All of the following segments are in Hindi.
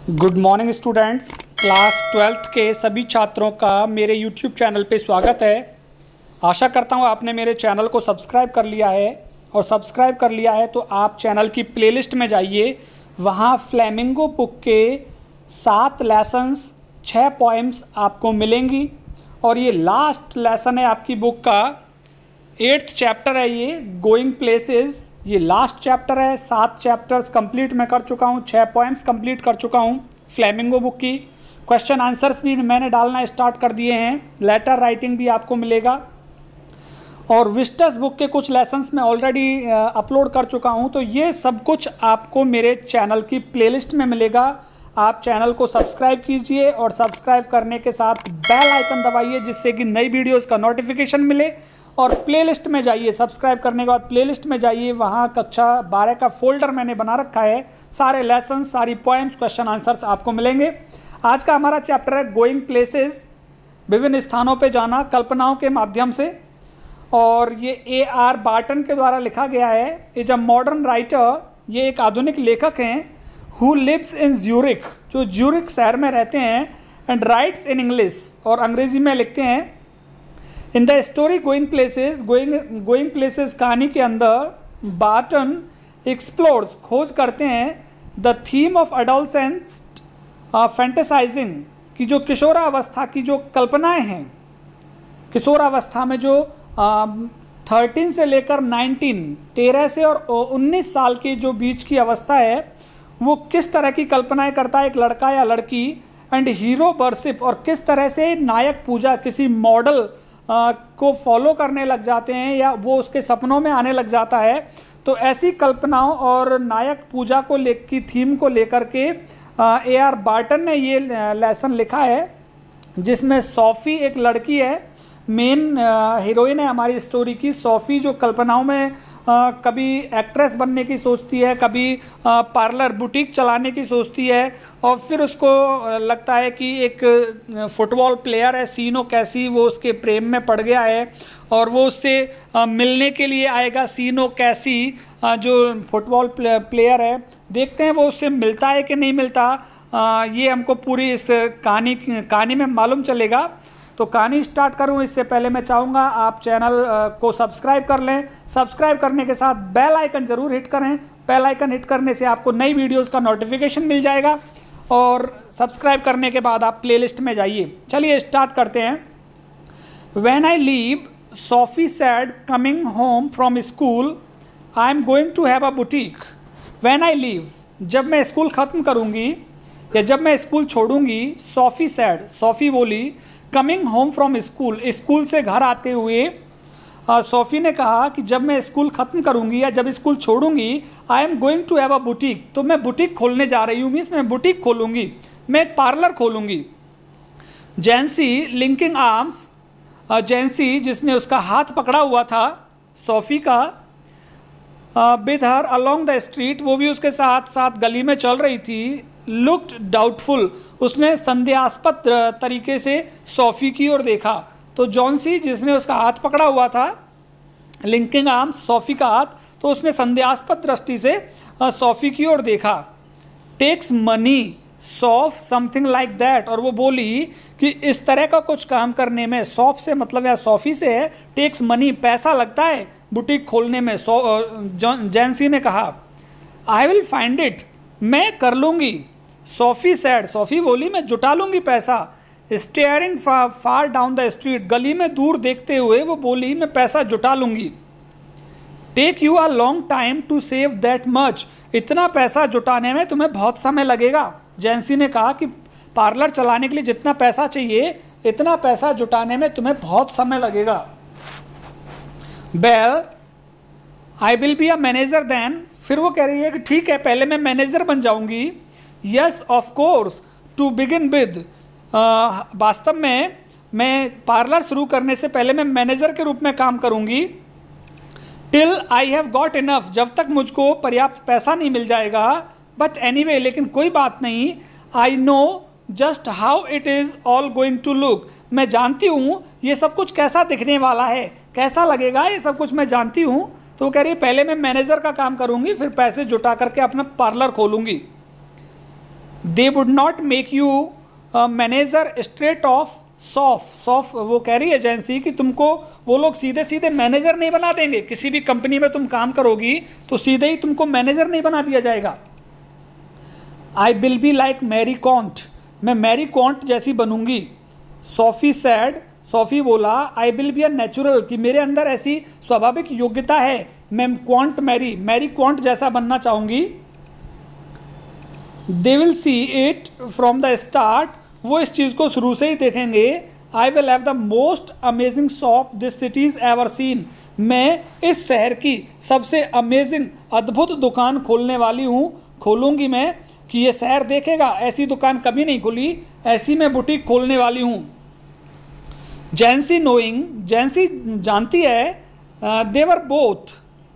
Good morning students. Class 12th के सभी छात्रों का मेरे यूट्यूब चैनल पे स्वागत है। आशा करता हूँ आपने मेरे चैनल को सब्सक्राइब कर लिया है, और सब्सक्राइब कर लिया है तो आप चैनल की प्लेलिस्ट में जाइए। वहाँ फ्लेमिंगो बुक के 7 लेसन्स 6 पोएम्स आपको मिलेंगी, और ये लास्ट लेसन है आपकी बुक का। 8th चैप्टर है ये, गोइंग प्लेसेस। ये लास्ट चैप्टर है। 7 चैप्टर्स कंप्लीट मैं कर चुका हूँ, 6 पोएम्स कंप्लीट कर चुका हूँ फ्लेमिंगो बुक की। क्वेश्चन आंसर्स भी मैंने डालना स्टार्ट कर दिए हैं। लेटर राइटिंग भी आपको मिलेगा, और विस्टस बुक के कुछ लेसन्स मैं ऑलरेडी अपलोड कर चुका हूँ। तो ये सब कुछ आपको मेरे चैनल की प्लेलिस्ट में मिलेगा। आप चैनल को सब्सक्राइब कीजिए, और सब्सक्राइब करने के साथ बेल आइकन दबाइए, जिससे कि नई वीडियोस का नोटिफिकेशन मिले। और प्लेलिस्ट में जाइए, सब्सक्राइब करने के बाद प्लेलिस्ट में जाइए। वहाँ कक्षा 12 का फोल्डर मैंने बना रखा है। सारे लेसन, सारी पोएम्स, क्वेश्चन आंसर्स आपको मिलेंगे। आज का हमारा चैप्टर है गोइंग प्लेसेस, विभिन्न स्थानों पे जाना कल्पनाओं के माध्यम से। और ये A.R. बार्टन के द्वारा लिखा गया है। इज अ मॉडर्न राइटर, ये एक आधुनिक लेखक हैं। हु लिव्स इन ज्यूरिख, जो ज्यूरिख शहर में रहते हैं। एंड राइट्स इन इंग्लिश, और अंग्रेजी में लिखते हैं। In the story going places, going places कहानी के अंदर बार्टन एक्सप्लोर्स, खोज करते हैं the theme of adolescence fantasizing, की जो किशोरावस्था की जो कल्पनाएं हैं। किशोरावस्था में जो 13 से लेकर 19, 13 से और 19 साल की जो बीच की अवस्था है, वो किस तरह की कल्पनाएं करता है एक लड़का या लड़की। एंड हीरो वर्शिप, और किस तरह से नायक पूजा, किसी मॉडल को फॉलो करने लग जाते हैं, या वो उसके सपनों में आने लग जाता है। तो ऐसी कल्पनाओं और नायक पूजा को की थीम को लेकर के A.R. बार्टन ने ये लेसन लिखा है, जिसमें सोफ़ी एक लड़की है, मेन हीरोइन है हमारी स्टोरी की। सोफ़ी जो कल्पनाओं में कभी एक्ट्रेस बनने की सोचती है, कभी पार्लर बुटीक चलाने की सोचती है, और फिर उसको लगता है कि एक फुटबॉल प्लेयर है सीनो कैसी, वो उसके प्रेम में पड़ गया है, और वो उससे मिलने के लिए आएगा। सीनो कैसी जो फुटबॉल प्लेयर है, देखते हैं वो उससे मिलता है कि नहीं मिलता। ये हमको पूरी इस कहानी में मालूम चलेगा। तो कहानी स्टार्ट करूं इससे पहले मैं चाहूँगा आप चैनल को सब्सक्राइब कर लें। सब्सक्राइब करने के साथ बेल आइकन ज़रूर हिट करें। बेल आइकन हिट करने से आपको नई वीडियोस का नोटिफिकेशन मिल जाएगा, और सब्सक्राइब करने के बाद आप प्लेलिस्ट में जाइए। चलिए स्टार्ट करते हैं। When I leave, Sophie said coming home from school, I am going to have a boutique. When I leave, जब मैं स्कूल ख़त्म करूँगी या जब मैं स्कूल छोड़ूंगी। सोफी सैड, सोफ़ी बोली। Coming home from school, school से घर आते हुए सोफ़ी ने कहा कि जब मैं स्कूल ख़त्म करूंगी या जब स्कूल छोड़ूंगी, I am going to have a boutique, तो मैं बुटीक खोलने जा रही हूँ। मीन्स मैं बुटीक खोलूंगी, मैं एक पार्लर खोलूंगी। जैंसी लिंकिंग आर्म्स, जैंसी जिसने उसका हाथ पकड़ा हुआ था सोफ़ी का, with her along the street, वो भी उसके साथ साथ गली में चल रही थी। लुक्ड डाउटफुल, उसने संदेहास्पद तरीके से सोफ़ी की ओर देखा। तो जॉन्सी जिसने उसका हाथ पकड़ा हुआ था, लिंकिंग आर्म्स सोफ़ी का हाथ, तो उसने संदेहास्पद दृष्टि से सोफ़ी की ओर देखा। Takes money Soph something like that, और वो बोली कि इस तरह का कुछ काम करने में, सॉफ से मतलब या सोफ़ी से है, टेक्स मनी पैसा लगता है बुटीक खोलने में। जैंसी ने कहा आई विल फाइंड इट, मैं कर लूँगी। सोफ़ी सैड, सोफ़ी बोली मैं जुटा लूँगी पैसा। Staring far down the street, गली में दूर देखते हुए वो बोली मैं पैसा जुटा लूँगी। Take you a long time to save that much, इतना पैसा जुटाने में तुम्हें बहुत समय लगेगा। जैंसी ने कहा कि पार्लर चलाने के लिए जितना पैसा चाहिए, इतना पैसा जुटाने में तुम्हें बहुत समय लगेगा। Well, I will be a manager then, फिर वो कह रही है कि ठीक है, पहले मैं मैनेजर बन जाऊंगी। Yes of course, to begin with, वास्तव में मैं पार्लर शुरू करने से पहले मैं मैनेजर के रूप में काम करूंगी। Till I have got enough, जब तक मुझको पर्याप्त पैसा नहीं मिल जाएगा। बट एनीवे, लेकिन कोई बात नहीं। I know just how it is all going to look, मैं जानती हूँ ये सब कुछ कैसा दिखने वाला है, कैसा लगेगा, ये सब कुछ मैं जानती हूँ। तो वो कह रही है पहले मैं मैनेजर का काम करूंगी, फिर पैसे जुटा करके अपना पार्लर खोलूंगी। They would not make you manager straight off Soph वो कह रही है जैंसी कि तुमको वो लोग सीधे सीधे मैनेजर नहीं बना देंगे। किसी भी कंपनी में तुम काम करोगी तो सीधे ही तुमको मैनेजर नहीं बना दिया जाएगा। I will be like Mary Quant, मैं मैरी कॉन्ट जैसी बनूंगी। सोफी सैड, सोफी बोला I will be a natural, कि मेरे अंदर ऐसी स्वाभाविक योग्यता है, मैं क्वांट मैरी क्वांट जैसा बनना चाहूंगी। They will see it from the start, वो इस चीज़ को शुरू से ही देखेंगे। I will have the most amazing shop this city's ever seen, मैं इस शहर की सबसे अमेजिंग अद्भुत दुकान खोलने वाली हूँ, खोलूँगी मैं कि ये शहर देखेगा ऐसी दुकान कभी नहीं खुली, ऐसी मैं बुटीक खोलने वाली हूँ। जैंसी नोइंग, जैंसी जानती है, they were both,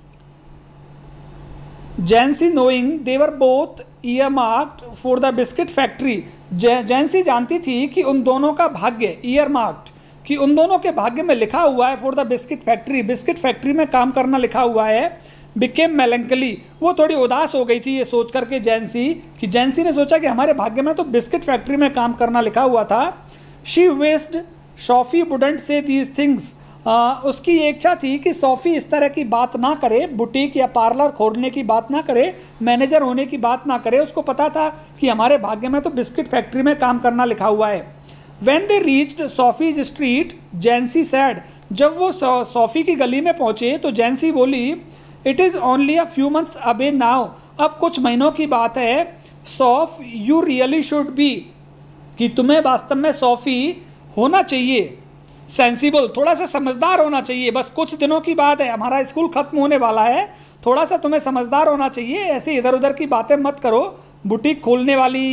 Jansie knowing they were both earmarked for the biscuit factory, Jansie जानती थी कि उन दोनों का भाग्य, ईयरमार्क्ड कि उन दोनों के भाग्य में लिखा हुआ है, for the biscuit factory, biscuit factory में काम करना लिखा हुआ है। बिकेम मेलंकली, वो थोड़ी उदास हो गई थी ये सोच करके जैंसी, कि जैंसी ने सोचा कि हमारे भाग्य में तो बिस्किट फैक्ट्री में काम करना लिखा हुआ था। She wished Sophie wouldn't say these things, उसकी ये इच्छा थी कि सोफी इस तरह की बात ना करे, बुटीक या पार्लर खोलने की बात ना करे, मैनेजर होने की बात ना करे। उसको पता था कि हमारे भाग्य में तो बिस्किट फैक्ट्री में काम करना लिखा हुआ है। When they reached Sophie's street, Jansie said, जब वो सोफी की गली में पहुंचे तो जैंसी बोली it is only a few months away now, अब कुछ महीनों की बात है। Soph you really should be, कि तुम्हें वास्तव में सोफी होना चाहिए सेंसिबल, थोड़ा सा समझदार होना चाहिए, बस कुछ दिनों की बात है, हमारा स्कूल खत्म होने वाला है, थोड़ा सा तुम्हें समझदार होना चाहिए, ऐसे इधर उधर की बातें मत करो, बुटीक खोलने वाली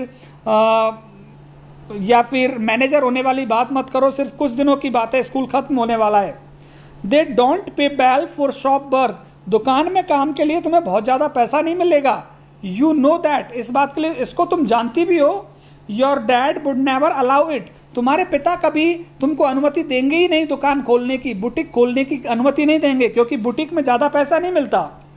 या फिर मैनेजर होने वाली बात मत करो, सिर्फ कुछ दिनों की बात है, स्कूल खत्म होने वाला है। They don't pay well for shop work, दुकान में काम के लिए तुम्हें बहुत ज़्यादा पैसा नहीं मिलेगा। यू नो दैट, इस बात के लिए, इसको तुम जानती भी हो। Your dad would never allow it, तुम्हारे पिता कभी तुमको अनुमति देंगे ही नहीं दुकान खोलने की, बुटीक खोलने की अनुमति नहीं देंगे, क्योंकि बुटीक में ज़्यादा पैसा नहीं मिलता।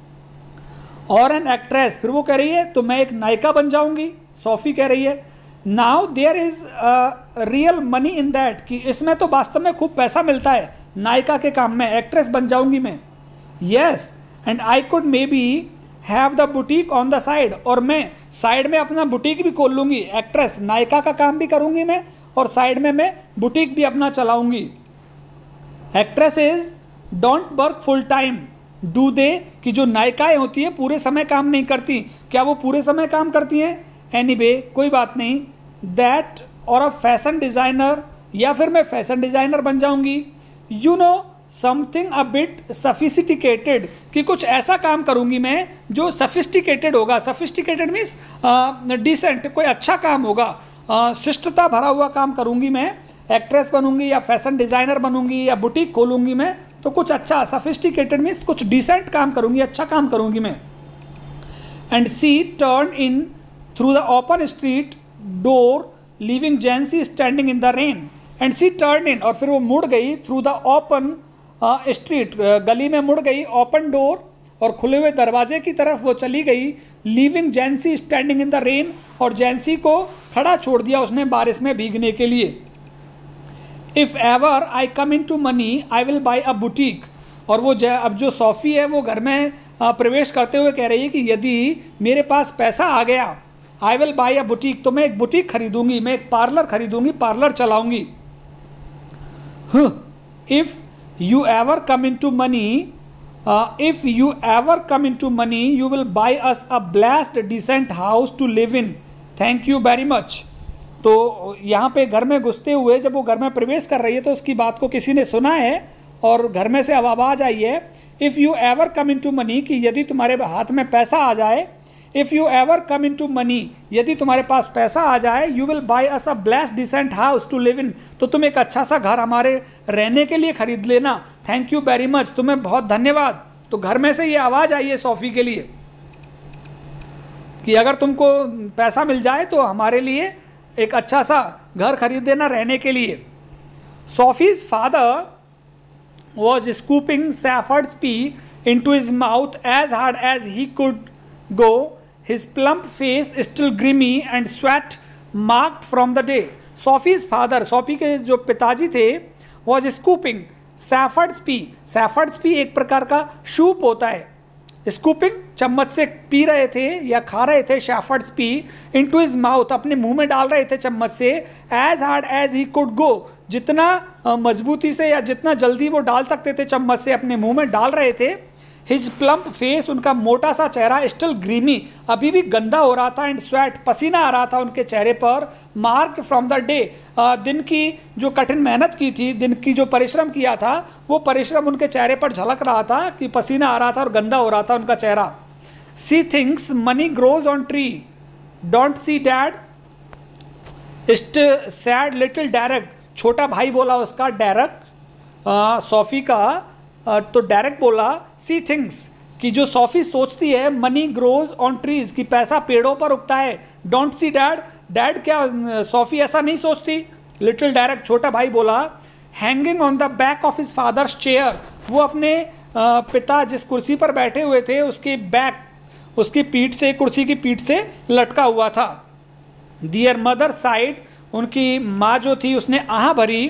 और एन एक्ट्रेस, फिर वो कह रही है तो मैं एक नायिका बन जाऊंगी, सोफी कह रही है। Now there is real money in that, कि इसमें तो वास्तव में खूब पैसा मिलता है नायिका के काम में, एक्ट्रेस बन जाऊंगी मैं। Yes, and I could maybe have the boutique on the side, और मैं साइड में अपना बुटीक भी खोल लूँगी, एक्ट्रेस नायिका का काम भी करूँगी मैं और साइड में मैं बुटीक भी अपना चलाऊँगी। Actresses don't work full time do they, कि जो नायिकाएँ होती हैं पूरे समय काम नहीं करती, क्या वो पूरे समय काम करती हैं? एनीवे, कोई बात नहीं। दैट और अ फैशन डिज़ाइनर, या फिर मैं फैशन डिज़ाइनर बन जाऊँगी। You know something a bit sophisticated, कि कुछ ऐसा काम करूंगी मैं जो सफिस्टिकेटेड होगा, सफिस्टिकेटेड मीन्स डिसेंट, कोई अच्छा काम होगा, शिष्टता भरा हुआ काम करूंगी मैं। एक्ट्रेस बनूंगी या फैशन डिज़ाइनर बनूंगी या बुटीक खोलूंगी मैं, तो कुछ अच्छा, सफिस्टिकेटेड मीन्स कुछ डिसेंट काम करूंगी, अच्छा काम करूंगी मैं। And she turn in through the open street door leaving Jansie standing in the rain, and she turn in, और फिर वो मुड़ गई थ्रू द ओपन स्ट्रीट, गली में मुड़ गई, ओपन डोर, और खुले हुए दरवाजे की तरफ वो चली गई। Leaving Jansie standing in the rain, और जैंसी को खड़ा छोड़ दिया उसने बारिश में भीगने के लिए। If ever I come into money I will buy a boutique, और वो अब जो सोफी है वो घर में प्रवेश करते हुए कह रही है कि यदि मेरे पास पैसा आ गया, I will buy a boutique, तो मैं एक बुटीक खरीदूंगी, मैं एक पार्लर खरीदूंगी, पार्लर चलाऊंगी। If you ever come into money, if you ever come into money you will buy us a blessed decent house to live in, thank you very much। तो यहाँ पे घर में घुसते हुए जब वो घर में प्रवेश कर रही है तो उसकी बात को किसी ने सुना है और घर में से अब आवाज़ आई है, if you ever come into money, कि यदि तुम्हारे हाथ में पैसा आ जाए, if you ever come into money, यदि तुम्हारे पास पैसा आ जाए, you will buy us a blessed decent house to live in, तो तुम एक अच्छा सा घर हमारे रहने के लिए खरीद लेना, थैंक यू वेरी मच, तुम्हें बहुत धन्यवाद। तो घर में से ये आवाज़ आई है सोफी के लिए कि अगर तुमको पैसा मिल जाए तो हमारे लिए एक अच्छा सा घर खरीद देना रहने के लिए। Sophie's father was scooping shepherd's pie into his mouth as hard as he could go, his plump face still grimy and sweat marked from the day. Sophie's father, Sophie के जो पिताजी थे, was scooping shepherd's pie. Shepherd's pie एक प्रकार का सूप होता है। स्कूपिंग चम्मच से पी रहे थे या खा रहे थे shepherd's pie into his mouth, अपने मुंह में डाल रहे थे चम्मच से। As hard as he could go, जितना मजबूती से या जितना जल्दी वो डाल सकते थे चम्मच से अपने मुंह में डाल रहे थे। हिज प्लम्प फेस, उनका मोटा सा चेहरा, स्टिल ग्रीमी, अभी भी गंदा हो रहा था, एंड स्वेट, पसीना आ रहा था उनके चेहरे पर। मार्क फ्रॉम द डे, दिन की जो कठिन मेहनत की थी, दिन की जो परिश्रम किया था, वो परिश्रम उनके चेहरे पर झलक रहा था कि पसीना आ रहा था और गंदा हो रहा था उनका चेहरा। She thinks money grows on tree, don't she dad said little Derek. छोटा भाई बोला उसका, डेरेक, सोफी का। तो डेरेक बोला सी थिंग्स, कि जो सोफी सोचती है, मनी ग्रोज ऑन ट्रीज, कि पैसा पेड़ों पर उगता है। डोंट सी डैड, डैड क्या सोफी ऐसा नहीं सोचती। लिटिल डेरेक, छोटा भाई बोला। Hanging on the back of his father's chair, वो अपने पिता जिस कुर्सी पर बैठे हुए थे उसकी बैक, उसकी पीठ से, कुर्सी की पीठ से लटका हुआ था। दियर मदर साइड, उनकी माँ जो थी उसने आह भरी।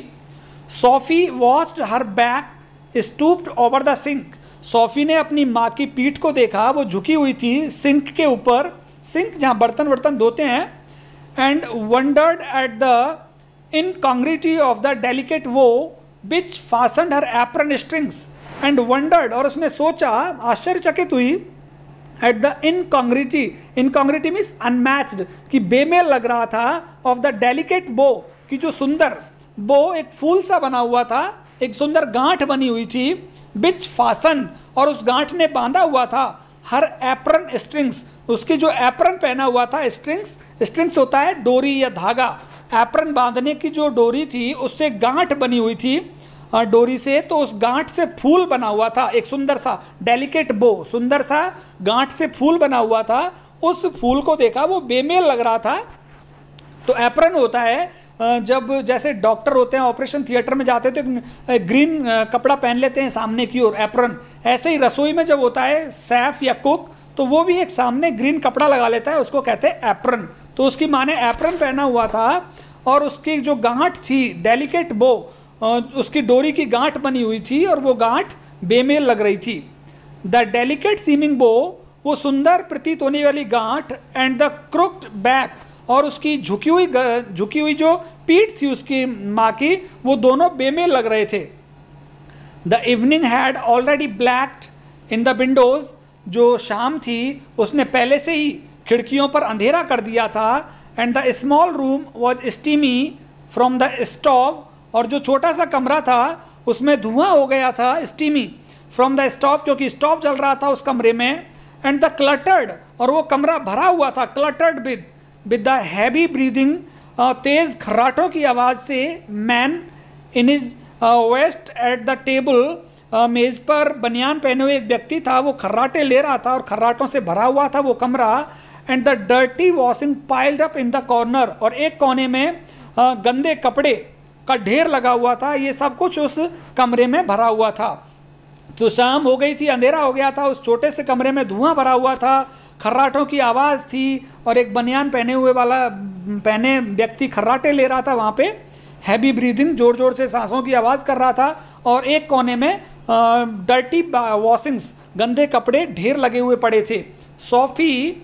Sophie watched her back stooped over the sink, Sophie ने अपनी माँ की पीठ को देखा, वो झुकी हुई थी सिंक के ऊपर, सिंक जहाँ बर्तन धोते हैं। And wondered at the incongruity of the delicate bow which fastened her apron strings. And wondered, और उसने सोचा, आश्चर्यचकित हुई, at the incongruity, incongruity means unmatched, कि बेमेल लग रहा था, ऑफ द डेलिकेट बो, कि जो सुंदर बो एक फूल सा बना हुआ था, एक सुंदर गांठ बनी हुई थी। बिच फासन, और उस गांठ ने बांधा हुआ था, हर एप्रन स्ट्रिंग्स, उसकी जो एप्रन पहना हुआ था, स्ट्रिंग्स, स्ट्रिंग्स होता है डोरी या धागा, एप्रन बांधने की जो डोरी थी उससे गांठ बनी हुई थी डोरी से, तो उस गांठ से फूल बना हुआ था, एक सुंदर सा डेलिकेट बो, सुंदर सा गांठ से फूल बना हुआ था। उस फूल को देखा, वो बेमेल लग रहा था। तो एप्रन होता है जब जैसे डॉक्टर होते हैं ऑपरेशन थिएटर में जाते हैं तो ग्रीन कपड़ा पहन लेते हैं सामने की ओर, एप्रन। ऐसे ही रसोई में जब होता है शेफ या कुक, तो वो भी एक सामने ग्रीन कपड़ा लगा लेता है, उसको कहते हैं एप्रन। तो उसकी माँ ने एप्रन पहना हुआ था, और उसकी जो गांठ थी, डेलिकेट बो, उसकी डोरी की गांठ बनी हुई थी, और वो गांठ बेमेल लग रही थी। द डेलिकेट सीमिंग बो, वो सुंदर प्रतीत होने वाली गांठ, एंड द क्रुक्ड बैक, और उसकी झुकी हुई जो पीठ थी उसकी माँ की, वो दोनों बेमेल लग रहे थे। The evening had already blacked in the windows, जो शाम थी उसने पहले से ही खिड़कियों पर अंधेरा कर दिया था। And the small room was steamy from the stove, और जो छोटा सा कमरा था उसमें धुआं हो गया था, स्टीमी फ्रॉम द स्टोव, क्योंकि स्टोव जल रहा था उस कमरे में। एंड द क्लटर्ड, और वो कमरा भरा हुआ था, cluttered with the heavy breathing, तेज खर्राटों की आवाज़ से। Man in his vest at the table, मेज़ पर बनियान पहने हुए एक व्यक्ति था, वो खर्राटे ले रहा था और खर्राटों से भरा हुआ था वो कमरा। And the dirty washing piled up in the corner, और एक कोने में गंदे कपड़े का ढेर लगा हुआ था। ये सब कुछ उस कमरे में भरा हुआ था। तो शाम हो गई थी, अंधेरा हो गया था, उस छोटे से कमरे में धुआं भरा हुआ था, खर्राटों की आवाज़ थी, और एक बनियान पहने व्यक्ति खर्राटे ले रहा था वहाँ पे, हैवी ब्रीदिंग, जोर जोर से सांसों की आवाज़ कर रहा था। और एक कोने में डर्टी वॉशिंग्स, गंदे कपड़े ढेर लगे हुए पड़े थे। Sophie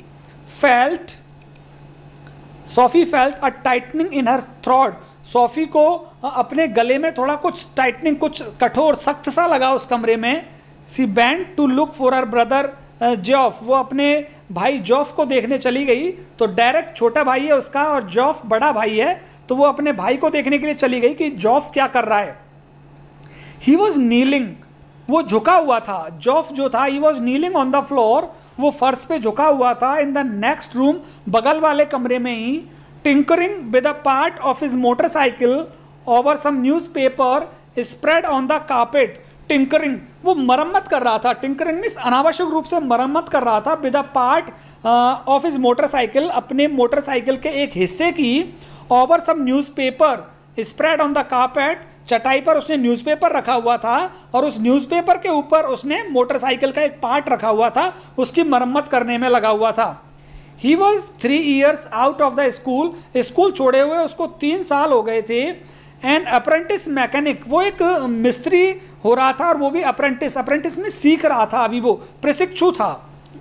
felt a tightening in her throat, Sophie को अपने गले में थोड़ा कुछ टाइटनिंग, कुछ कठोर सख्त सा लगा उस कमरे में। She went to look for her brother Geoff, वो अपने भाई जॉफ को देखने चली गई। तो डेरेक छोटा भाई है उसका और जॉफ बड़ा भाई है, तो वो अपने भाई को देखने के लिए चली गई कि जॉफ क्या कर रहा है। ही वॉज नीलिंग, वो झुका हुआ था, जॉफ जो था, he was kneeling on the floor, वो फर्श पे झुका हुआ था। इन द नेक्स्ट रूम, बगल वाले कमरे में ही, tinkering with a part of his motorcycle over some newspaper spread on the carpet. Tinkering, वो मरम्मत कर रहा था, टिंकरिंग मीन्स अनावश्यक रूप से मरम्मत कर रहा था, with a part of his motorcycle, अपने मोटरसाइकिल के एक हिस्से की, over some newspaper spread on the carpet, चटाई पर उसने न्यूज़पेपर रखा हुआ था और उस न्यूज़पेपर के ऊपर उसने मोटरसाइकिल का एक पार्ट रखा हुआ था, उसकी मरम्मत करने में लगा हुआ था। He was 3 years out of the school, school छोड़े हुए उसको 3 साल हो गए थे। एन अप्रेंटिस मैकेनिक, वो एक मिस्त्री हो रहा था और वो भी अप्रेंटिस, अप्रेंटिस में सीख रहा था, अभी वो प्रशिक्षु था।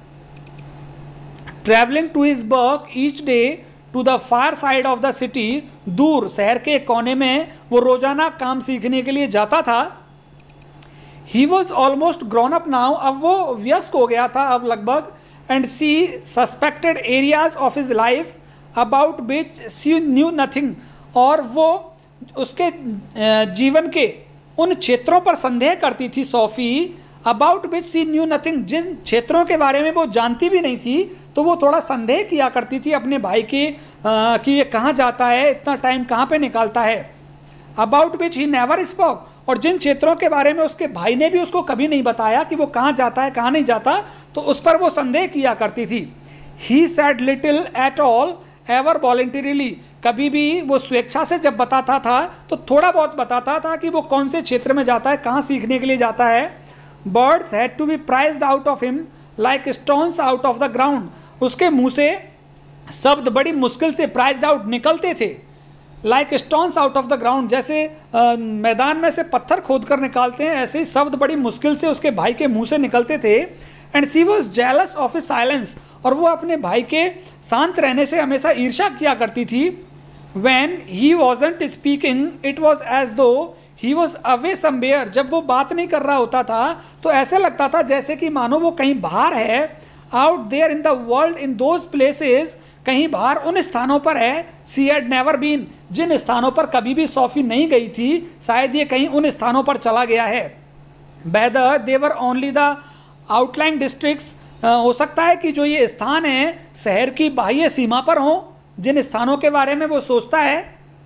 Travelling to his work each day to the far side of the city, दूर शहर के कोने में वो रोजाना काम सीखने के लिए जाता था। He was almost grown up now, अब वो व्यस्क हो गया था अब लगभग। And she suspected areas of his life about which she knew nothing, और वो उसके जीवन के उन क्षेत्रों पर संदेह करती थी Sophie, about which she knew nothing, जिन क्षेत्रों के बारे में वो जानती भी नहीं थी, तो वो थोड़ा संदेह किया करती थी अपने भाई के कि ये कहाँ जाता है, इतना टाइम कहाँ पे निकालता है। About which he never spoke, और जिन क्षेत्रों के बारे में उसके भाई ने भी उसको कभी नहीं बताया कि वो कहाँ जाता है कहाँ नहीं जाता, तो उस पर वो संदेह किया करती थी। He said little at all ever voluntarily, कभी भी वो स्वेच्छा से जब बताता था तो थोड़ा बहुत बताता था कि वो कौन से क्षेत्र में जाता है, कहाँ सीखने के लिए जाता है। Words had to be prised out of him like stones out of the ground, उसके मुंह से शब्द बड़ी मुश्किल से प्राइज्ड आउट निकलते थे। Like stones out of the ground, जैसे मैदान में से पत्थर खोद कर निकालते हैं, ऐसे ही शब्द बड़ी मुश्किल से उसके भाई के मुंह से निकलते थे। And she was jealous of his silence, और वो अपने भाई के शांत रहने से हमेशा ईर्ष्या किया करती थी। When he wasn't speaking, it was as though he was away somewhere, जब वो बात नहीं कर रहा होता था तो ऐसे लगता था जैसे कि मानो वो कहीं बाहर है। Out there in the world, in those places, कहीं बाहर उन स्थानों पर है। She had never been, जिन स्थानों पर कभी भी सोफी नहीं गई थी, शायद ये कहीं उन स्थानों पर चला गया है। Whether they were only the outlying districts, हो सकता है कि जो ये स्थान है शहर की बाह्य सीमा पर हों, जिन स्थानों के बारे में वो सोचता है,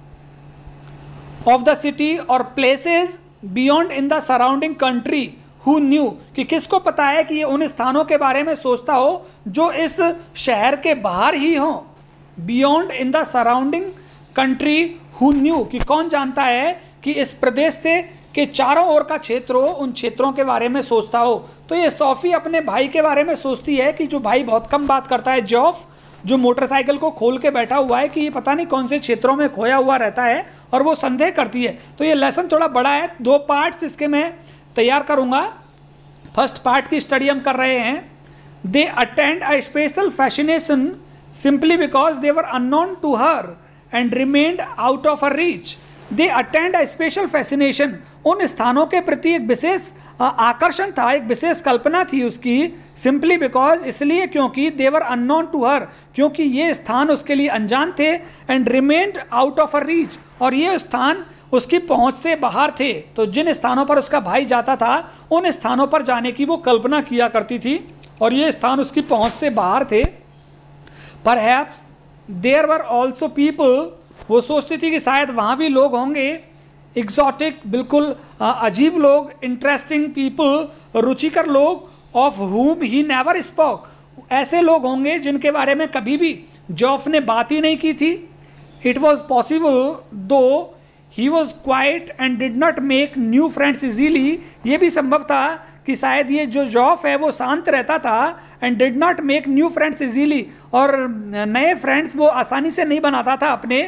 ऑफ द सिटी, और places beyond in the surrounding country, who knew, कि किसको पता है कि ये उन स्थानों के बारे में सोचता हो जो इस शहर के बाहर ही हो। Beyond in the surrounding country who knew, कि कौन जानता है कि इस प्रदेश से के चारों ओर का क्षेत्र हो, उन क्षेत्रों के बारे में सोचता हो। तो ये सोफी अपने भाई के बारे में सोचती है कि जो भाई बहुत कम बात करता है, जॉफ, जो मोटरसाइकिल को खोल के बैठा हुआ है, कि ये पता नहीं कौन से क्षेत्रों में खोया हुआ रहता है, और वो संदेह करती है। तो ये लेसन थोड़ा बड़ा है, 2 पार्ट्स इसके मैं तैयार करूँगा। फर्स्ट पार्ट की स्टडी हम कर रहे हैं। They attained a special fascination simply because they were unknown to her and remained out of her reach. They attained a special fascination, उन स्थानों के प्रति एक विशेष आकर्षण था, एक विशेष कल्पना थी उसकी। सिंपली बिकॉज, इसलिए क्योंकि देवर अननोन टू हर, क्योंकि ये स्थान उसके लिए अनजान थे। And remained out of her reach, और ये स्थान उसकी पहुंच से बाहर थे। तो जिन स्थानों पर उसका भाई जाता था उन स्थानों पर जाने की वो कल्पना किया करती थी, और ये स्थान उसकी पहुंच से बाहर थे। Perhaps there were also people, वो सोचती थी कि शायद वहाँ भी लोग होंगे, एग्जॉटिक, बिल्कुल अजीब लोग, इंटरेस्टिंग पीपल, रुचिकर लोग, ऑफ हुम ही नेवर स्पोक, ऐसे लोग होंगे जिनके बारे में कभी भी जॉफ ने बात ही नहीं की थी। It was possible though he was quiet and did not make new friends easily, ये भी संभव था कि शायद ये जो जॉफ है वो शांत रहता था, and did not make new friends easily, और नए फ्रेंड्स वो आसानी से नहीं बनाता था अपने।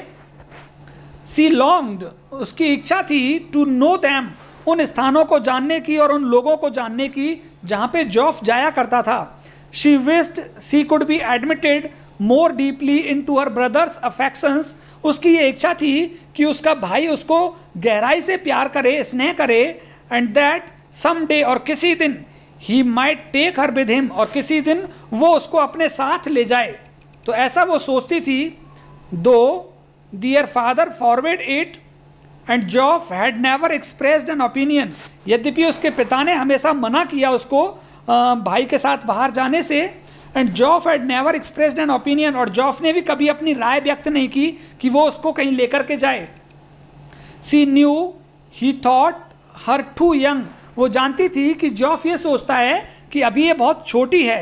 सी लॉन्ग्ड, उसकी इच्छा थी, टू नो दैम, उन स्थानों को जानने की और उन लोगों को जानने की जहाँ पे जॉफ जाया करता था। She wished she could be admitted more deeply into her brother's affections, उसकी ये इच्छा थी कि उसका भाई उसको गहराई से प्यार करे, स्नेह करे। एंड दैट सम डे, और किसी दिन, he might take her with him, और किसी दिन वो उसको अपने साथ ले जाए। तो ऐसा वो सोचती थी। दो Their father forbade it and Joff had never expressed an opinion, यद्यपि उसके पिता ने हमेशा मना किया उसको भाई के साथ बाहर जाने से। And Geoff had never expressed an opinion, और जॉफ ने भी कभी अपनी राय व्यक्त नहीं की कि वो उसको कहीं लेकर के जाए। She knew he thought her too young, वो जानती थी कि जॉफ ये सोचता है कि अभी ये बहुत छोटी है।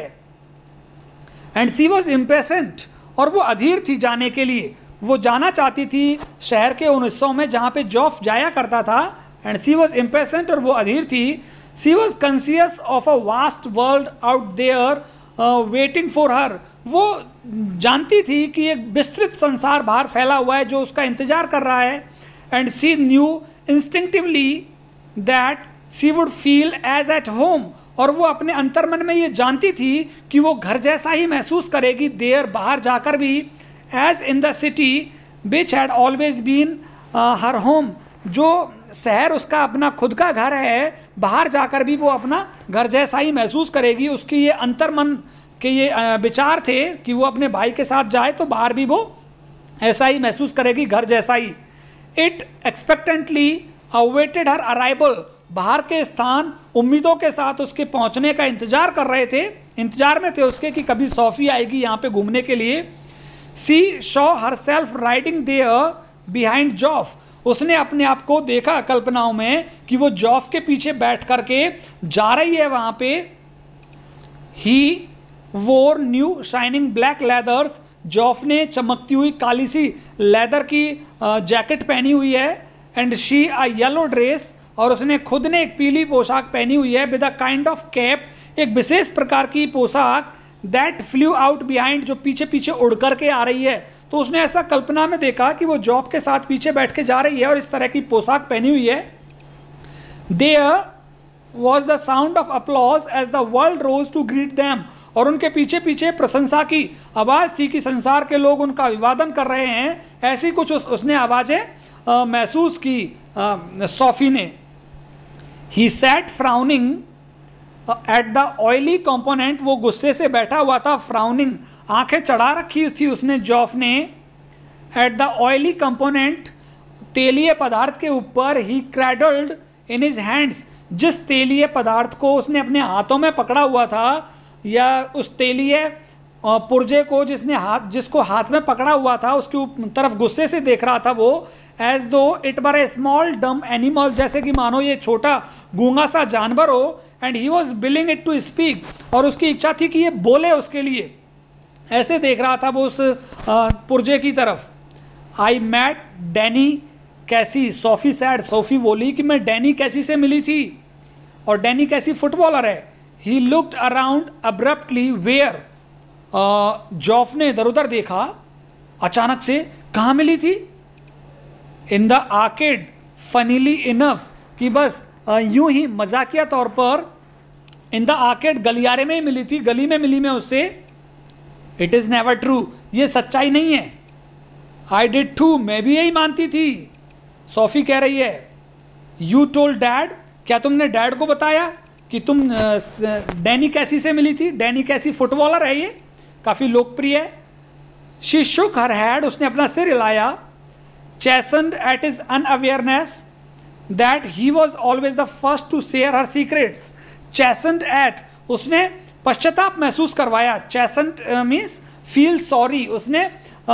एंड सी वॉज इम्पेशेंट, और वो अधीर थी जाने के लिए, वो जाना चाहती थी शहर के उन हिस्सों में जहाँ पे जॉफ जाया करता था। एंड सी वॉज इम्पेशेंट, और वो अधीर थी। She was conscious of a vast world out there waiting for her, वो जानती थी कि एक विस्तृत संसार बाहर फैला हुआ है जो उसका इंतजार कर रहा है। And she knew instinctively that she would feel as at home, और वो अपने अंतर्मन में ये जानती थी कि वो घर जैसा ही महसूस करेगी देर, बाहर जाकर भी, as in the city which had always been her home, जो शहर उसका अपना खुद का घर है, बाहर जाकर भी वो अपना घर जैसा ही महसूस करेगी। उसकी ये अंतर्मन के ये विचार थे कि वो अपने भाई के साथ जाए तो बाहर भी वो ऐसा ही महसूस करेगी, घर जैसा ही। It expectantly awaited her arrival, बाहर के स्थान उम्मीदों के साथ उसके पहुंचने का इंतजार कर रहे थे, इंतजार में थे उसके कि कभी सोफी आएगी यहाँ पे घूमने के लिए। She saw herself riding there behind Geoff, उसने अपने आप को देखा कल्पनाओं में कि वो जॉफ के पीछे बैठ करके जा रही है वहाँ पे। He wore new shining black leathers, Geoff ने चमकती हुई काली सी लेदर की जैकेट पहनी हुई है। And she a yellow dress, और उसने खुद ने एक पीली पोशाक पहनी हुई है। With a kind of cap, एक विशेष प्रकार की पोशाक। दैट फ्लू आउट बिहाइंड, जो पीछे पीछे उड़ करके आ रही है। तो उसने ऐसा कल्पना में देखा कि वो जॉब के साथ पीछे बैठ के जा रही है और इस तरह की पोशाक पहनी हुई है। There was the sound of applause as the world rose to greet them, और उनके पीछे पीछे प्रशंसा की आवाज़ थी कि संसार के लोग उनका अभिवादन कर रहे हैं। ऐसी कुछ उसने आवाज़ें महसूस की सोफी ने। He sat frowning at the oily component, वो गुस्से से बैठा हुआ था। फ्राउनिंग, आंखें चढ़ा रखी थी उसने, जॉफ ने। एट द ऑयली कंपोनेंट, तेलीय पदार्थ के ऊपर। ही क्रैडल्ड इन हिज हैंड्स, जिस तेलीय पदार्थ को उसने अपने हाथों में पकड़ा हुआ था, या उस तेलीय पुर्जे को जिसको हाथ में पकड़ा हुआ था उसकी तरफ गुस्से से देख रहा था वो। As though it were a small dumb animal, जैसे कि मानो ये छोटा गूंगा सा जानवर हो। And he was willing it to speak, और उसकी इच्छा थी कि ये बोले उसके लिए। ऐसे देख रहा था वो उस पुर्जे की तरफ। I met Danny Casey, Sophie said, Sophie बोली कि मैं डैनी कैसी से मिली थी, और डैनी कैसी फुटबॉलर है। He looked around abruptly where, Geoff ने इधर उधर देखा अचानक से, कहाँ मिली थी। In the arcade funnily enough, कि बस यूं ही मजाकिया तौर पर इन द आर्केड, गलियारे में ही मिली थी, गली में मिली मैं उससे। इट इज़ नेवर ट्रू, ये सच्चाई नहीं है। आई डिड टू, मैं भी यही मानती थी, सोफी कह रही है। यू टोल्ड डैड, क्या तुमने डैड को बताया कि तुम डैनी कैसी से मिली थी। डैनी कैसी फुटबॉलर है, ये काफ़ी लोकप्रिय है। शी शुक हर हैड, उसने अपना सिर हिलाया। Chastened at his unawareness that he was always the first to share her secrets. Chastened at, उसने पश्चाताप महसूस करवाया। चैसन्ड मीन्स फील सॉरी, उसने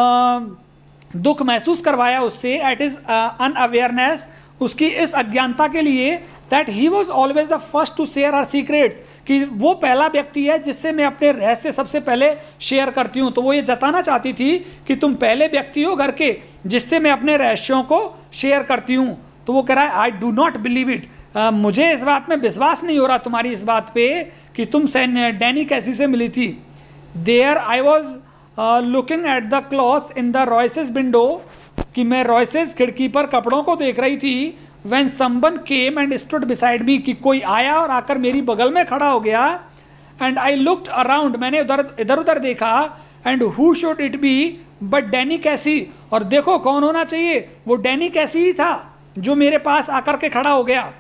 दुख महसूस करवाया उससे। एट इज अनअवेयरनेस, उसकी इस अज्ञानता के लिए। That he was always the first to share her secrets, कि वो पहला व्यक्ति है जिससे मैं अपने रहस्य सबसे पहले शेयर करती हूँ। तो वो ये जताना चाहती थी कि तुम पहले व्यक्ति हो घर के जिससे मैं अपने रहस्यों को शेयर करती हूँ। तो वो कह रहा है I do not believe it, मुझे इस बात में विश्वास नहीं हो रहा तुम्हारी इस बात पे कि तुम डैनी कैसी से मिली थी। There I was looking at the cloth in the Royce's window, कि मैं रॉयसेस खिड़की पर कपड़ों को देख रही थी। When someone came and stood beside me, कि कोई आया और आकर मेरी बगल में खड़ा हो गया। एंड आई लुक्ड अराउंड, मैंने इधर उधर देखा। And who should it be but Danny Casey, और देखो कौन होना चाहिए, वो डैनी कैसी ही था जो मेरे पास आकर के खड़ा हो गया।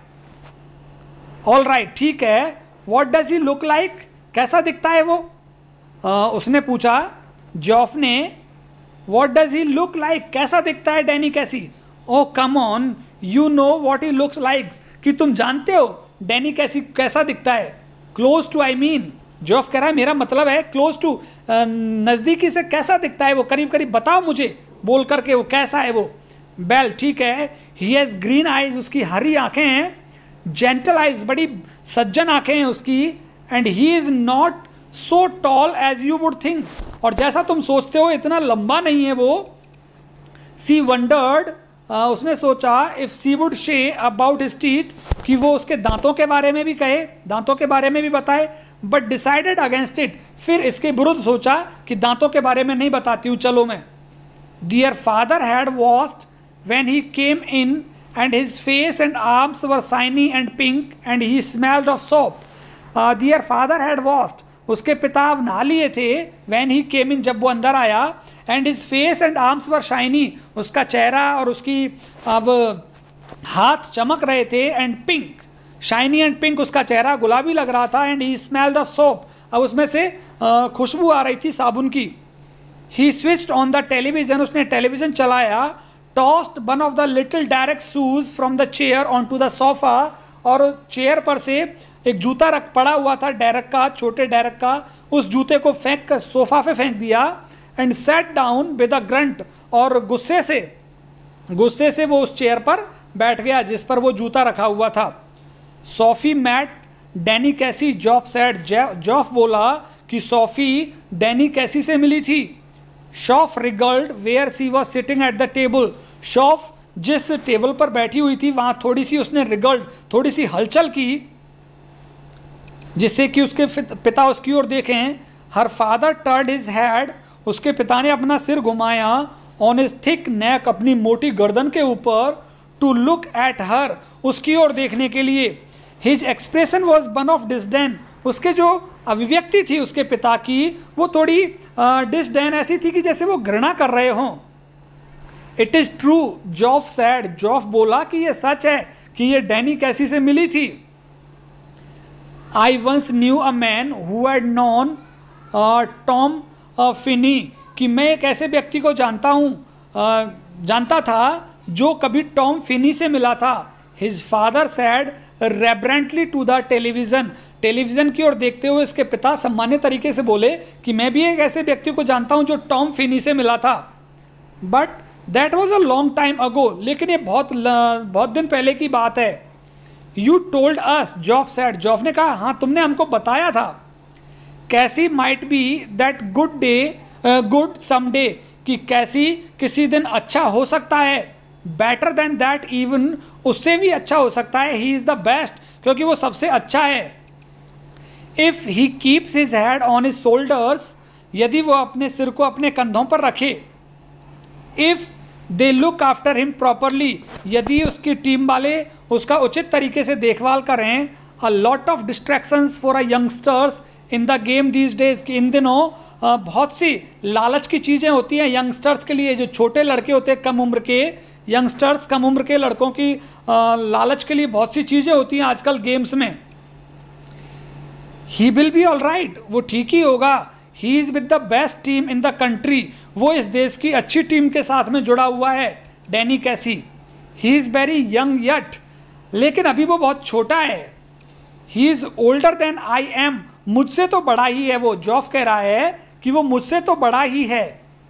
ऑल राइट, ठीक है। What does he look like, कैसा दिखता है वो, उसने पूछा जॉफ ने। What does he look like, कैसा दिखता है Danny Casey. Oh come on, you know what he looks like, कि तुम जानते हो डैनी कैसी कैसा दिखता है। Close to, I mean, Geoff कह रहा है मेरा मतलब है क्लोज टू, नज़दीकी से कैसा दिखता है वो, करीब करीब बताओ मुझे बोल करके वो कैसा है वो। बेल, ठीक है। ही हैज़ ग्रीन आइज, उसकी हरी आंखें हैं। जेंटल आइज, बड़ी सज्जन आंखें हैं उसकी। And he is not so tall as you would think, और जैसा तुम सोचते हो इतना लंबा नहीं है वो। सी वंडर्ड, उसने सोचा if she would say about his teeth, कि वो उसके दांतों के बारे में भी कहे, दांतों के बारे में भी बताए। बट डिसाइडेड अगेंस्ट इट, फिर इसके विरुद्ध सोचा कि दांतों के बारे में नहीं बताती हूँ, चलो मैं। Their father had washed when he came in and his face and arms were shiny and pink and he smelled of soap. Their father had washed, उसके पिता अब नहा लिए थे, when he came in, जब वो अंदर आया, and his face and arms were shiny, उसका चेहरा और उसकी अब हाथ चमक रहे थे, and pink, shiny and pink, उसका चेहरा गुलाबी लग रहा था, and he smelled of soap, अब उसमें से खुशबू आ रही थी साबुन की। He switched on the television, उसने टेलीविज़न चलाया, tossed one of the little Derek shoes from the chair onto the sofa, और चेयर पर से एक जूता रख पड़ा हुआ था डेरेक का, छोटे डेरेक का, उस जूते को फेंक कर सोफा पे फेंक दिया, and sat down with a grunt, और गुस्से से वो उस चेयर पर बैठ गया जिस पर वो जूता रखा हुआ था। सोफी मैट डैनी कैसी, जॉफ सेड, जॉफ बोला कि सोफी डैनी कैसी से मिली थी। शॉफ wriggled where she was sitting at the table, शॉफ जिस टेबल पर बैठी हुई थी वहां थोड़ी सी उसने रिगल्ड, थोड़ी सी हलचल की जिससे कि उसके पिता उसकी ओर देखें। Her father turned his head, उसके पिता ने अपना सिर घुमाया, ऑन हिज थिक नेक, अपनी मोटी गर्दन के ऊपर, टू लुक एट हर, उसकी ओर देखने के लिए। His expression was one of disdain, उसके जो अभिव्यक्ति थी उसके पिता की वो थोड़ी डिसडेन ऐसी थी कि जैसे वो घृणा कर रहे हों। It is true, Geoff said, Geoff बोला कि ये सच है कि ये डैनी कैसी से मिली थी। I once knew a man who had known Tom Finney, कि मैं एक ऐसे व्यक्ति को जानता था जो कभी टॉम फिनी से मिला था। His father said reverently to the television, television की ओर देखते हुए उसके पिता सम्मान्य तरीके से बोले कि मैं भी एक ऐसे व्यक्ति को जानता हूं जो टॉम फिनी से मिला था। But that was a long time ago, लेकिन ये बहुत दिन पहले की बात है। You told us, Geoff said, Geoff ने कहा हाँ तुमने हमको बताया था। Casey might be that good someday, कि कैसी किसी दिन अच्छा हो सकता है। बेटर देन दैट इवन, उससे भी अच्छा हो सकता है। ही इज़ द बेस्ट, क्योंकि वो सबसे अच्छा है। If he keeps his head on his shoulders, यदि वो अपने सिर को अपने कंधों पर रखे। If they look after him properly, यदि उसकी टीम वाले उसका उचित तरीके से देखभाल करें। A lot of distractions for a youngsters in the game these days, कि इन दिनों बहुत सी लालच की चीज़ें होती हैं यंगस्टर्स के लिए, जो छोटे लड़के होते हैं कम उम्र के, यंगस्टर्स कम उम्र के लड़कों की लालच के लिए बहुत सी चीज़ें होती हैं आजकल गेम्स में। He will be all right, वो ठीक ही होगा। He is with the best team in the country, वो इस देश की अच्छी टीम के साथ में जुड़ा हुआ है Danny Casey. He is very young yet, लेकिन अभी वो बहुत छोटा है। He is older than I am, मुझसे तो बड़ा ही है वो, जॉफ कह रहा है कि वो मुझसे तो बड़ा ही है।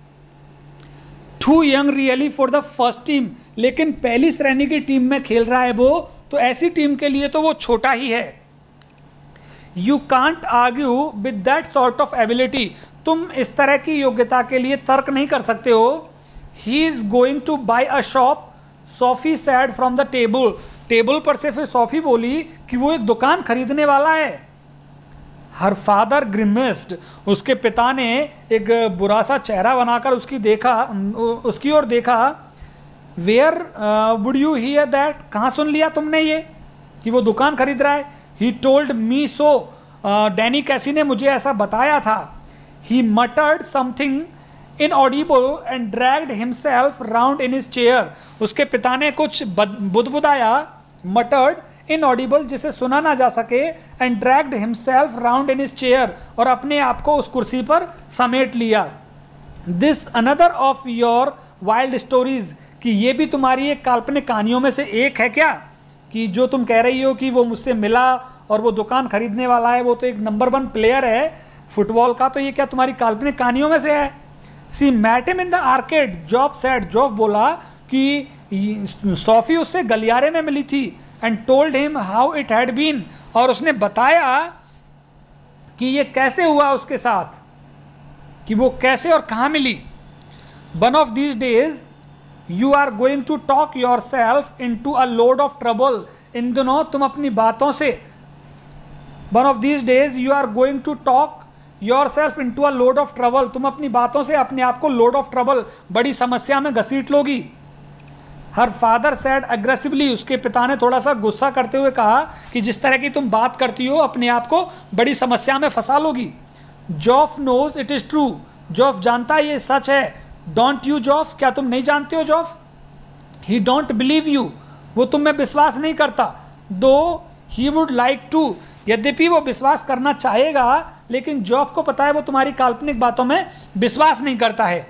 Too young really for the first team, लेकिन पहली श्रेणी की टीम में खेल रहा है वो, तो ऐसी टीम के लिए तो वो छोटा ही है। You can't argue with that sort of ability, तुम इस तरह की योग्यता के लिए तर्क नहीं कर सकते हो। He is going to buy a shop, Sophie said from the table, table पर से फिर सोफी बोली कि वो एक दुकान खरीदने वाला है। हर फादर ग्रिमिस्ड, उसके पिता ने एक बुरा सा चेहरा बनाकर उसकी ओर देखा। Where would you hear that, कहाँ सुन लिया तुमने ये कि वो दुकान खरीद रहा है। ही टोल्ड मी सो, डैनी कैसी ने मुझे ऐसा बताया था। He muttered something inaudible and dragged himself round in his chair, उसके पिता ने कुछ बुदबुदाया, मटर्ड इनऑडिबल जिसे सुना ना जा सके, and dragged himself round in his chair, और अपने आप को उस कुर्सी पर समेट लिया। This another of your wild stories, कि ये भी तुम्हारी एक काल्पनिक कहानियों में से एक है क्या, कि जो तुम कह रही हो कि वो मुझसे मिला और वो दुकान खरीदने वाला है, वो तो एक नंबर 1 प्लेयर है फुटबॉल का, तो ये क्या तुम्हारी काल्पनिक कहानियों में से है। She met him in the arcade, Geoff said, Geoff बोला कि सोफी उससे गलियारे में मिली थी। And told him how it had been, और उसने बताया कि ये कैसे हुआ उसके साथ, कि वो कैसे और कहाँ मिली। One of these days you are going to talk yourself into a load of trouble, इन दिनों तुम अपनी बातों से, one of these days you are going to talk yourself into a load of trouble, तुम अपनी बातों से अपने आप को लोड ऑफ ट्रबल, बड़ी समस्या में घसीट लोगी। हर फादर सैड अग्रेसिवली, उसके पिता ने थोड़ा सा गुस्सा करते हुए कहा कि जिस तरह की तुम बात करती हो अपने आप को बड़ी समस्या में फंसा लोगी। Geoff knows it is true, Geoff जानता है ये सच है। डोंट यू जॉफ, क्या तुम नहीं जानते हो Geoff. He don't believe you, वो तुम में विश्वास नहीं करता। दो ही वुड लाइक टू, यद्यपि वो विश्वास करना चाहेगा लेकिन जॉफ को पता है वो तुम्हारी काल्पनिक बातों में विश्वास नहीं करता है।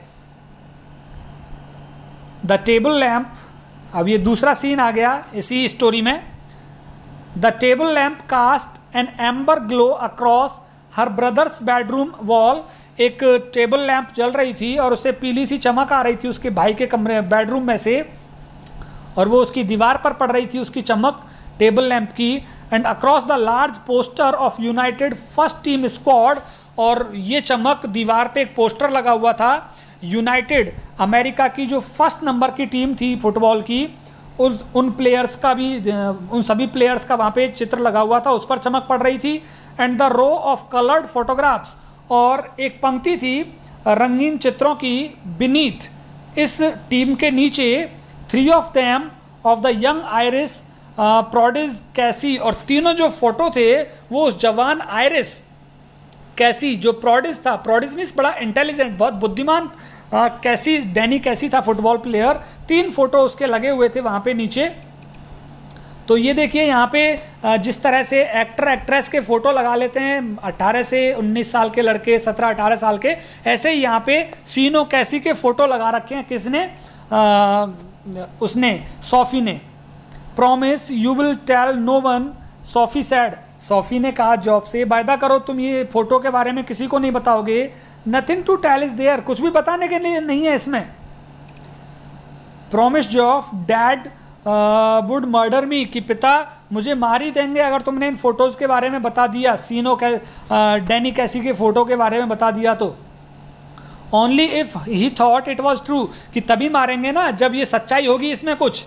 द टेबल लैम्प, अब ये दूसरा सीन आ गया इसी स्टोरी में। The table lamp cast an amber glow across her brother's bedroom wall, एक टेबल लैंप जल रही थी और उससे पीली सी चमक आ रही थी उसके भाई के कमरे बेडरूम में से, और वो उसकी दीवार पर पड़ रही थी उसकी चमक टेबल लैंप की। And across the large poster of United first team squad, और ये चमक दीवार पे एक पोस्टर लगा हुआ था यूनाइटेड, अमेरिका की जो फर्स्ट नंबर की टीम थी फुटबॉल की, उन प्लेयर्स का भी, उन सभी प्लेयर्स का वहाँ पे चित्र लगा हुआ था, उस पर चमक पड़ रही थी। And the row of coloured photographs, और एक पंक्ति थी रंगीन चित्रों की बीनीथ, इस टीम के नीचे, 3 of them of the young Irish prodigy Casey, और तीनों जो फोटो थे वो उस जवान आयरिस कैसी जो प्रोडिज था, प्रोडिज मीन्स बड़ा इंटेलिजेंट, बहुत बुद्धिमान कैसी, डैनी कैसी था फुटबॉल प्लेयर, 3 फोटो उसके लगे हुए थे वहाँ पे नीचे। तो ये देखिए यहाँ पे जिस तरह से एक्टर एक्ट्रेस के फ़ोटो लगा लेते हैं 18 से 19 साल के लड़के, 17-18 साल के, ऐसे ही यहाँ पे सीनो कैसी के फ़ोटो लगा रखे हैं। किसने? उसने, सोफी ने। Promise you will tell no one, Sophie said, Sophie ने कहा जॉब से, वायदा करो तुम ये फ़ोटो के बारे में किसी को नहीं बताओगे। Nothing to tell is there, कुछ भी बताने के लिए नहीं है इसमें। Promise Geoff dad would murder me, कि पिता मुझे मार ही देंगे अगर तुमने इन फोटोज़ के बारे में बता दिया, सीनो डैनी कैसी के फ़ोटो के बारे में बता दिया तो। Only if he thought it was true, कि तभी मारेंगे ना जब ये सच्चाई होगी इसमें कुछ।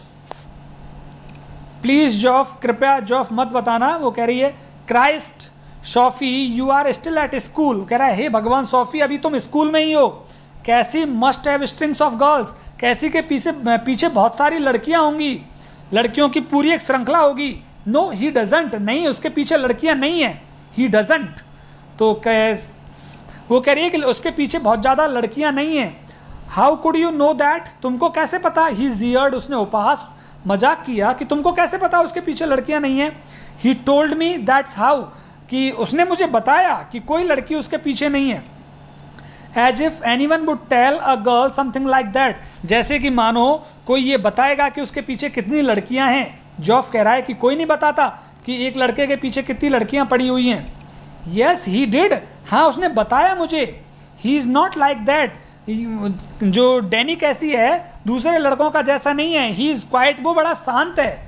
प्लीज़ जॉफ, कृपया जॉफ मत बताना, वो कह रही है। Christ Sophie you are still at school, कह रहा है हे भगवान सोफी अभी तुम स्कूल में ही हो। Casey must have strings of girls, Casey के पीछे बहुत सारी लड़कियां होंगी, लड़कियों की पूरी एक श्रृंखला होगी। नो ही डजंट, नहीं उसके पीछे लड़कियां नहीं हैं, ही डजंट। तो वो कह रही है कि उसके पीछे बहुत ज़्यादा लड़कियां नहीं हैं। How could you know that, तुमको कैसे पता। ही जियर्ड, उसने उपहास मजाक किया कि तुमको कैसे पता उसके पीछे लड़कियां नहीं हैं। He told me that's how, कि उसने मुझे बताया कि कोई लड़की उसके पीछे नहीं है। As if anyone would tell a girl something like that, जैसे कि मानो कोई ये बताएगा कि उसके पीछे कितनी लड़कियां हैं। जॉफ कह रहा है कि कोई नहीं बताता कि एक लड़के के पीछे कितनी लड़कियां पड़ी हुई हैं। यस ही डिड, हाँ उसने बताया मुझे। He is not like that, जो डैनी कैसी है दूसरे लड़कों का जैसा नहीं है। ही इज़ क्वाइट, वो बड़ा शांत है।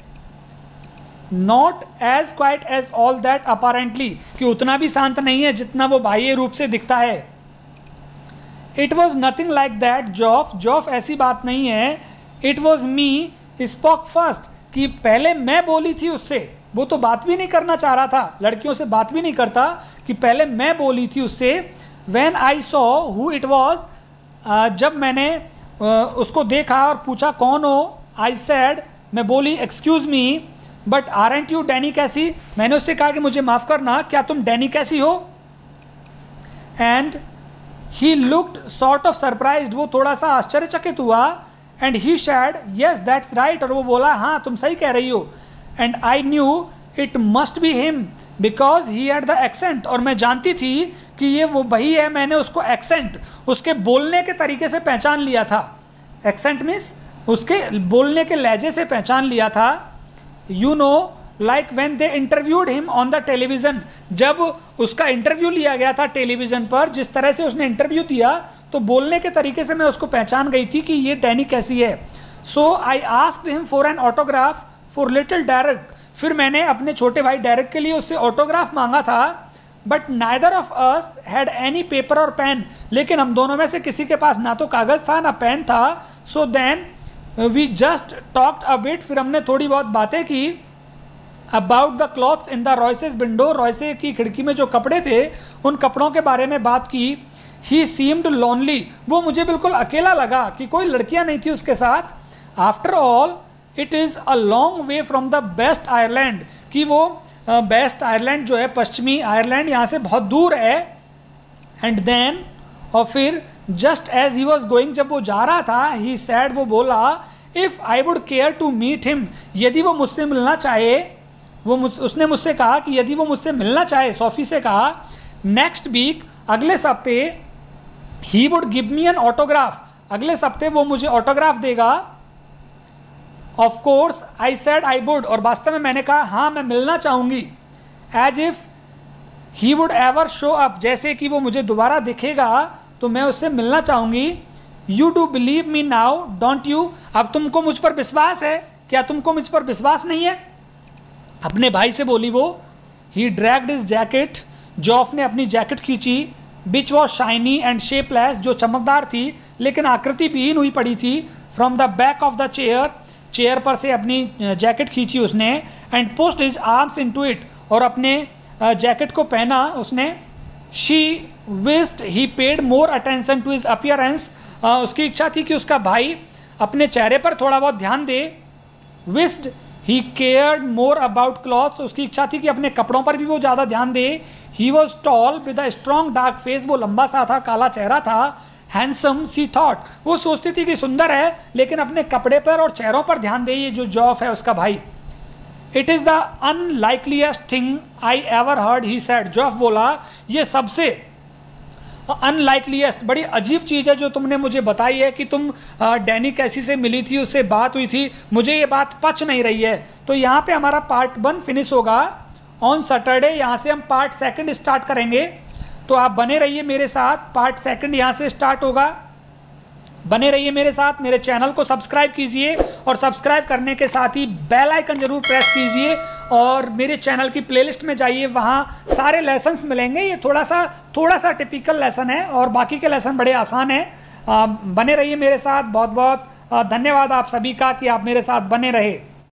Not as quiet as all that apparently, कि उतना भी शांत नहीं है जितना वो बाह्य रूप से दिखता है। It was nothing like that Geoff, Geoff ऐसी बात नहीं है। It was me spoke first, कि पहले मैं बोली थी उससे, वो तो बात भी नहीं करना चाह रहा था, लड़कियों से बात भी नहीं करता, कि पहले मैं बोली थी उससे। When I saw who it was, जब मैंने उसको देखा और पूछा कौन हो, आई सेड, मैं बोली excuse me but aren't you Danny Casey, मैंने उससे कहा कि मुझे माफ़ करना, क्या तुम डैनी कैसी हो। And he looked sort of surprised, वो थोड़ा सा आश्चर्यचकित हुआ। And he said yes that's right, और वो बोला हाँ तुम सही कह रही हो। And I knew it must be him because he had the accent, और मैं जानती थी कि ये वो वही है, मैंने उसको एक्सेंट, उसके बोलने के तरीके से पहचान लिया था। एक्सेंट मीन्स उसके बोलने के लहजे से पहचान लिया था। You know like when they interviewed him on the television, जब उसका इंटरव्यू लिया गया था टेलीविज़न पर, जिस तरह से उसने इंटरव्यू दिया तो बोलने के तरीके से मैं उसको पहचान गई थी कि ये डैनी कैसी है। So I asked him for an autograph for little Derek, फिर मैंने अपने छोटे भाई डेरेक के लिए उससे ऑटोग्राफ मांगा था। But neither of us had any paper or pen, लेकिन हम दोनों में से किसी के पास ना तो कागज़ था ना पेन था। So then we just talked a bit, फिर हमने थोड़ी बहुत बातें की। About the clothes in the Royce's window, Royce की खिड़की में जो कपड़े थे उन कपड़ों के बारे में बात की। ही सीम्ड लोनली, वो मुझे बिल्कुल अकेला लगा कि कोई लड़कियां नहीं थी उसके साथ। After all it is a long way from the west Ireland, कि वो बेस्ट आयरलैंड जो है पश्चिमी आयरलैंड यहाँ से बहुत दूर है। एंड देन, और फिर just as he was going, जब वो जा रहा था, ही सैड, वो बोला, if I would care to meet him, यदि वो मुझसे मिलना चाहे, उसने मुझसे कहा कि यदि वो मुझसे मिलना चाहे, सोफी से कहा, नेक्स्ट वीक, अगले हफ्ते, he would give me an autograph, अगले हफ्ते वो मुझे ऑटोग्राफ देगा। Of course I said I would, और वास्तव में मैंने कहा हाँ मैं मिलना चाहूँगी। As if he would ever show up, जैसे कि वो मुझे दोबारा दिखेगा तो मैं उससे मिलना चाहूँगी। You do believe me now don't you, अब तुमको मुझ पर विश्वास है क्या, तुमको मुझ पर विश्वास नहीं है, अपने भाई से बोली वो। He dragged his jacket, Geoff ने अपनी जैकेट खींची, which was shiny and shapeless, जो चमकदार थी लेकिन आकृति विहीन हुई पड़ी थी, from the back of the chair, chair पर से अपनी जैकेट खींची उसने। And pushed his arms into it, और अपने जैकेट को पहना उसने। She wished he paid more attention to his appearance, उसकी इच्छा थी कि उसका भाई अपने चेहरे पर थोड़ा बहुत ध्यान दे। Wished he cared more about clothes, उसकी इच्छा थी कि अपने कपड़ों पर भी वो ज़्यादा ध्यान दे। He was tall with a strong dark face, वो लंबा सा था, काला चेहरा था। हैंडसम सी थॉट, वो सोचती थी कि सुंदर है लेकिन अपने कपड़े पर और चेहरों पर ध्यान दे, ये जो जॉफ है उसका भाई। It is the unlikeliest thing I ever heard, he said, Geoff बोला ये सबसे अनलाइकलीस्ट, बड़ी अजीब चीज़ है जो तुमने मुझे बताई है कि तुम डैनी कैसी से मिली थी, उससे बात हुई थी, मुझे ये बात पच नहीं रही है। तो यहाँ पे हमारा पार्ट 1 फिनिश होगा ऑन सैटरडे, यहाँ से हम पार्ट 2 स्टार्ट करेंगे। तो आप बने रहिए मेरे साथ, पार्ट 2 यहाँ से स्टार्ट होगा, बने रहिए मेरे साथ। मेरे चैनल को सब्सक्राइब कीजिए और सब्सक्राइब करने के साथ ही बेल आइकन जरूर प्रेस कीजिए, और मेरे चैनल की प्लेलिस्ट में जाइए, वहाँ सारे लेसन्स मिलेंगे। ये थोड़ा सा टिपिकल लेसन है और बाकी के लेसन बड़े आसान हैं। बने रहिए मेरे साथ। बहुत बहुत धन्यवाद आप सभी का कि आप मेरे साथ बने रहे।